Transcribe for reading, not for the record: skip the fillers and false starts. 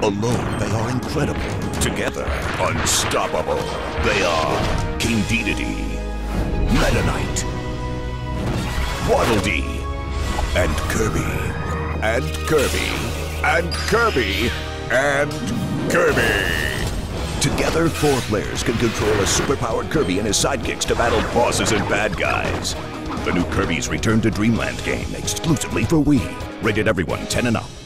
Alone, they are incredible. Together, unstoppable. They are King Dedede, Meta Knight, Waddle Dee, and Kirby. And Kirby. And Kirby. And Kirby. Together, 4 players can control a superpowered Kirby and his sidekicks to battle bosses and bad guys. The new Kirby's Return to Dreamland game, exclusively for Wii. Rated everyone 10 and up.